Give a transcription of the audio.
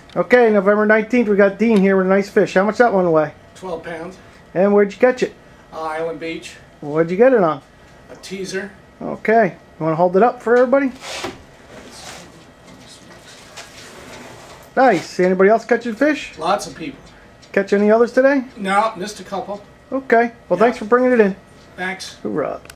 Okay, November 19th, we got Dean here with a nice fish. How much that one weigh? 12 pounds. And where'd you catch it? Island Beach. What'd you get it on? A teaser. Okay. You want to hold it up for everybody? Nice. Anybody else catching fish? Lots of people. Catch any others today? No, missed a couple. Okay. Well, thanks for bringing it in. Thanks. Hoorah.